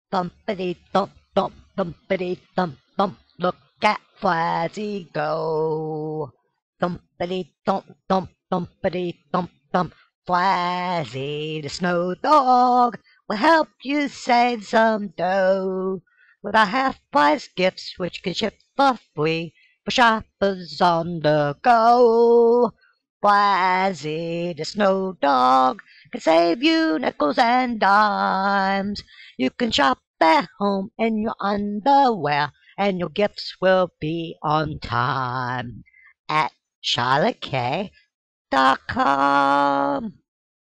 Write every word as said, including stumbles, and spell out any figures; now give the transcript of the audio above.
Thumpity thump thump thumpity thump thump. Look at Frazi go. Thumpity thump thump thumpity thump thump. Frazi the SnowDog will help you save some dough with our half-price gifts which can ship for free for shoppers on the go. Frazi the SnowDog can save you nickels and dimes. You can shop at home in your underwear, and your gifts will be on time at charlotte k dot com.